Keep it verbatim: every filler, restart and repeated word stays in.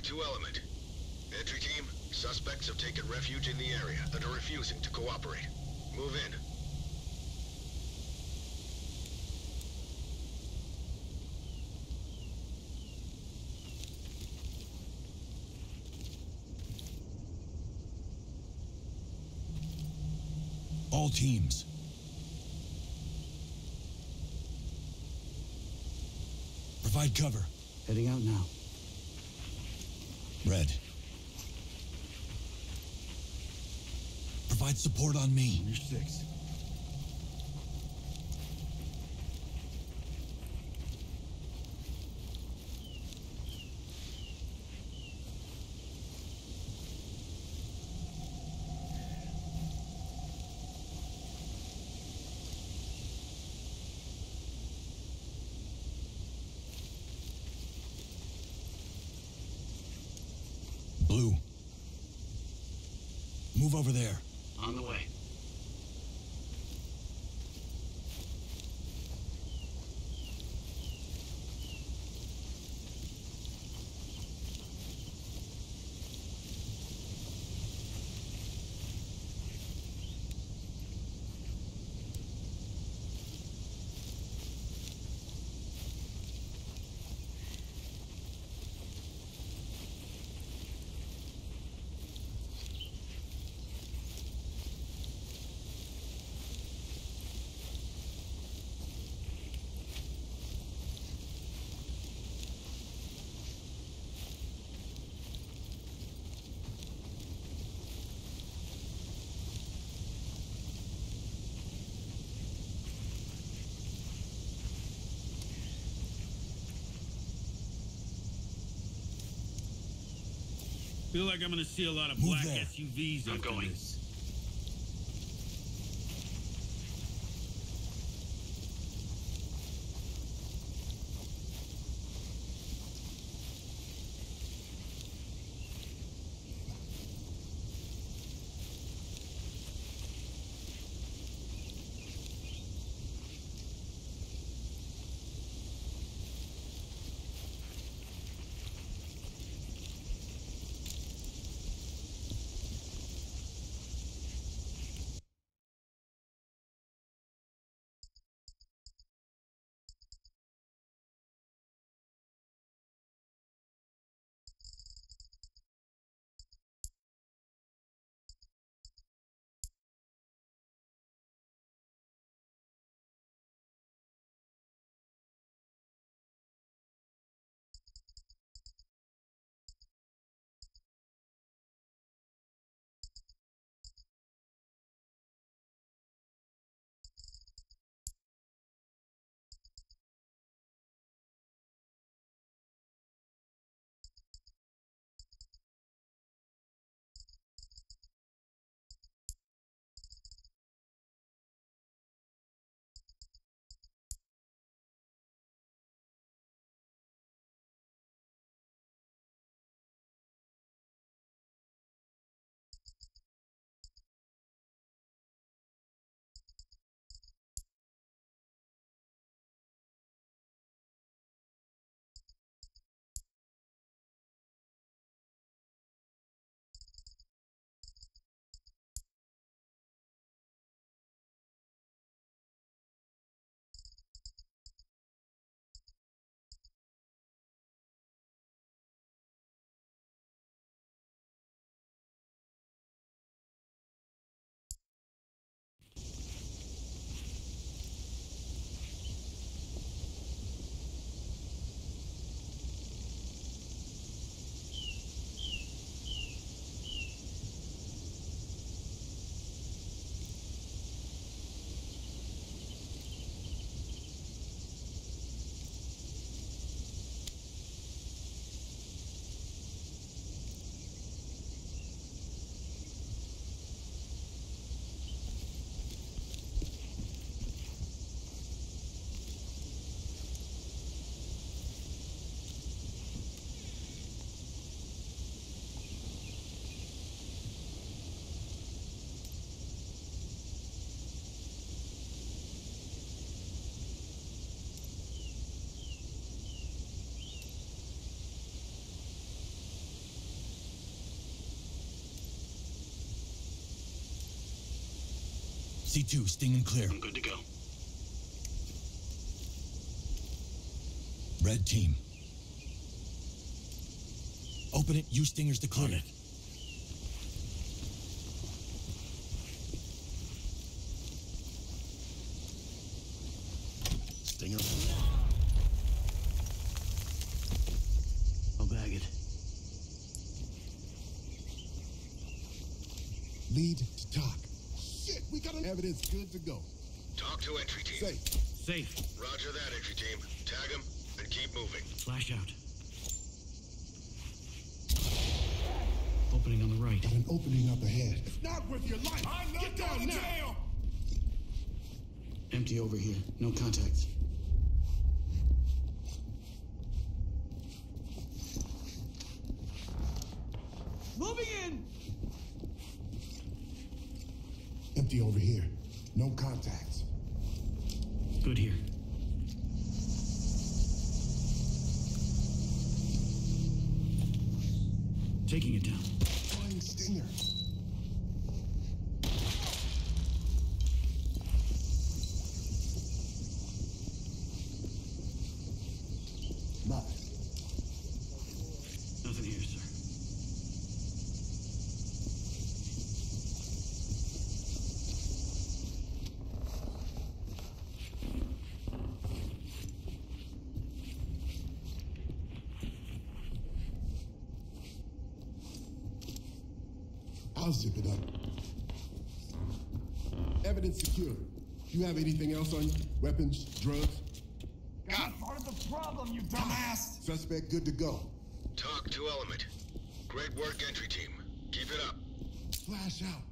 to Element. Entry team, suspects have taken refuge in the area and are refusing to cooperate. Move in. All teams. Provide cover. Heading out now. Red. Provide support on me. You're six. Blue. Move over there. On the way. Feel like I'm gonna see a lot of Move black there. S U Vs I'm after going. this. C two, sting and clear. I'm good to go. Red team. Open it, use stingers to clear it. Stinger. I'll bag it. Lead to talk. Shit, we got evidence good to go. Talk to entry team. Safe. Safe. Roger that, entry team. Tag him and keep moving. Flash out. Opening on the right. Got an opening up ahead. It's not worth your life. I'm not Get down now. Jail. Empty over here. No contacts. Moving in. Empty over here. No contacts. Good here. Taking it down. Flying stinger. Nothing. Nothing here, sir. I'll zip it up. Evidence secured. You have anything else on you? Weapons, drugs? Got part of the problem, you dumbass! Suspect good to go. Talk to Element. Great work, entry team. Keep it up. Flash out.